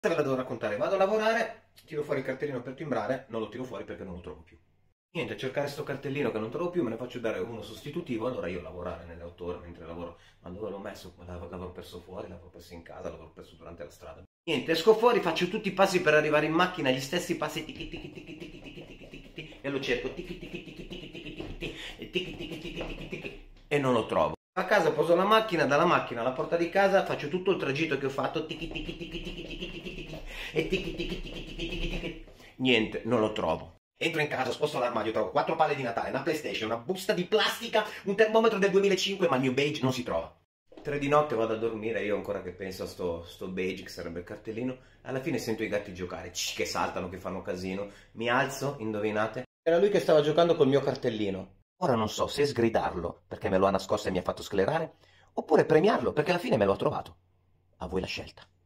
Ve la devo raccontare. Vado a lavorare, tiro fuori il cartellino per timbrare, non lo tiro fuori perché non lo trovo più. Niente, a cercare sto cartellino che non trovo più, me ne faccio dare uno sostitutivo, allora io lavorare nelle 8 ore mentre lavoro. Ma dove l'ho messo? L'avrò perso fuori, l'avrò perso in casa, l'avrò perso durante la strada. Niente, esco fuori, faccio tutti i passi per arrivare in macchina, gli stessi passi tichi tichi tichi tichi tichi tichi tichi tichi, e lo cerco tichi tichi tichi tichi tichi tichi tichi e tichi tichi tichi tichi tichi e non lo trovo. A casa poso la macchina, dalla macchina alla porta di casa faccio tutto il tragitto che ho fatto tichi tichi tichi tichi tichi tichi tichi e tichi tichi tichi tichi tichi tichi. Niente, non lo trovo. Entro in casa, sposto l'armadio, trovo 4 palle di Natale, una PlayStation, una busta di plastica, un termometro del 2005, ma il mio beige non si trova. 3 di notte vado a dormire, io ancora che penso a sto beige, che sarebbe il cartellino, alla fine sento i gatti giocare, che saltano, che fanno casino, mi alzo, indovinate? Era lui che stava giocando col mio cartellino. Ora non so se sgridarlo perché me lo ha nascosto e mi ha fatto sclerare, oppure premiarlo perché alla fine me lo ha trovato. A voi la scelta.